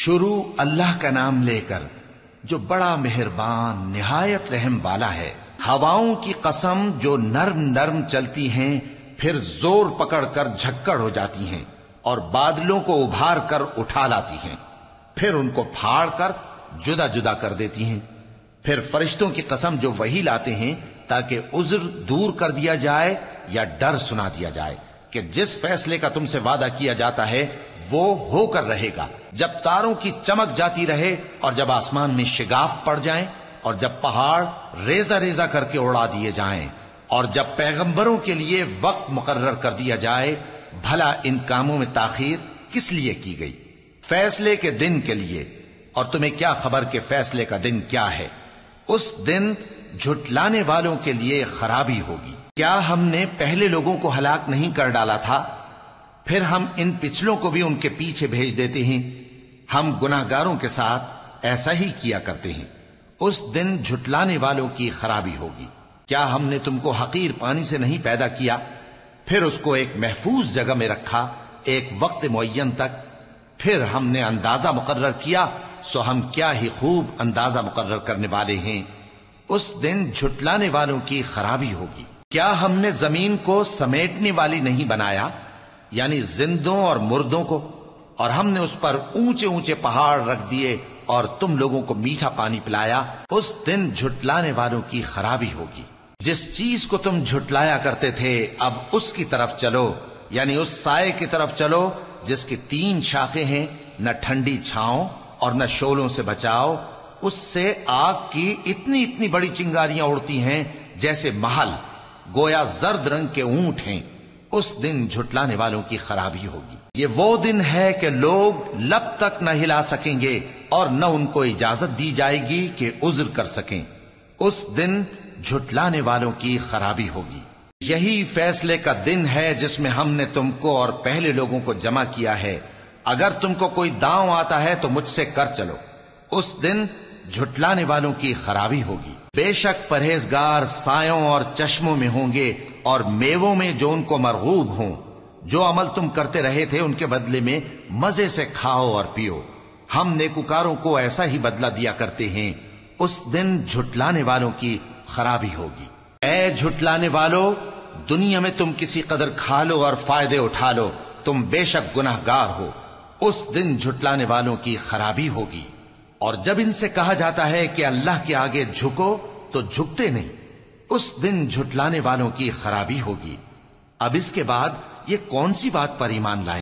شروع اللہ کا نام لے کر جو بڑا مہربان نہایت رحم والا ہے۔ ہواؤں کی قسم جو نرم نرم چلتی ہیں پھر زور پکڑ کر جھکڑ ہو جاتی ہیں اور بادلوں کو ابھار کر اٹھا لاتی ہیں، پھر ان کو پھاڑ کر جدا جدا کر دیتی ہیں۔ پھر فرشتوں کی قسم جو وحی لاتے ہیں تاکہ عذر دور کر دیا جائے یا ڈر سنا دیا جائے کہ جس فیصلے کا تم سے وعدہ کیا جاتا ہے وہ ہو کر رہے گا، جب تاروں کی چمک جاتی رہے اور جب آسمان میں شگاف پڑ جائیں اور جب پہاڑ ریزہ ریزہ کر کے اڑا دیے جائیں اور جب پیغمبروں کے لیے وقت مقرر کر دیا جائے۔ بھلا ان کاموں میں تاخیر کس لیے کی گئی؟ فیصلے کے دن کے لیے، اور تمہیں کیا خبر کہ فیصلے کا دن کیا ہے؟ اس دن جھٹلانے والوں کے لیے خرابی ہوگی۔ کیا ہم نے پہلے لوگوں کو ہلاک نہیں کر ڈالا تھا؟ پھر ہم ان پچھلوں کو بھی ان کے پیچھے بھیج دیتے ہیں۔ ہم گناہگاروں کے ساتھ ایسا ہی کیا کرتے ہیں۔ اس دن جھٹلانے والوں کی خرابی ہوگی۔ کیا ہم نے تم کو حقیر پانی سے نہیں پیدا کیا، پھر اس کو ایک محفوظ جگہ میں رکھا ایک وقت معین تک، پھر ہم نے اندازہ مقرر کیا، سو ہم کیا ہی خوب اندازہ مقرر کرنے والے ہیں۔ اس دن جھٹلانے والوں کی خرابی ہوگی۔ کیا ہم نے زمین کو سمیٹنے والی نہیں بنایا، یعنی زندوں اور مردوں کو، اور ہم نے اس پر اونچے اونچے پہاڑ رکھ دیے اور تم لوگوں کو میٹھا پانی پلایا۔ اس دن جھٹلانے والوں کی خرابی ہوگی۔ جس چیز کو تم جھٹلایا کرتے تھے اب اس کی طرف چلو، یعنی اس سائے کی طرف چلو جس کی 3 شاخیں ہیں، نہ ٹھنڈی چھاؤں اور نہ شولوں سے بچاؤ۔ اس سے آگ کی اتنی اتنی بڑی چنگاریاں اڑتی ہیں جیسے محل، گویا زرد رنگ کے اونٹ ہیں۔ اس دن جھٹلانے والوں کی خرابی ہوگی۔ یہ وہ دن ہے کہ لوگ لب تک نہ ہلا سکیں گے اور نہ ان کو اجازت دی جائے گی کہ عذر کر سکیں۔ اس دن جھٹلانے والوں کی خرابی ہوگی۔ یہی فیصلے کا دن ہے جس میں ہم نے تم کو اور پہلے لوگوں کو جمع کیا ہے۔ اگر تم کو کوئی داؤں آتا ہے تو مجھ سے کر چلو۔ اس دن جھٹلانے والوں کی خرابی ہوگی۔ بے شک پرہیزگار سایوں اور چشموں میں ہوں گے اور میووں میں جو ان کو مرغوب ہوں۔ جو عمل تم کرتے رہے تھے ان کے بدلے میں مزے سے کھاؤ اور پیو۔ ہم نیکوکاروں کو ایسا ہی بدلہ دیا کرتے ہیں۔ اس دن جھٹلانے والوں کی خرابی ہوگی۔ اے جھٹلانے والو، دنیا میں تم کسی قدر کھا لو اور فائدے اٹھا لو، تم بے شک گناہگار ہو۔ اس دن جھٹلانے والوں کی خرابی ہوگی۔ اور جب ان سے کہا جاتا ہے کہ اللہ کے آگے جھکو تو جھکتے نہیں۔ اس دن جھٹلانے والوں کی خرابی ہوگی۔ اب اس کے بعد یہ کون سی بات پر ایمان لائے؟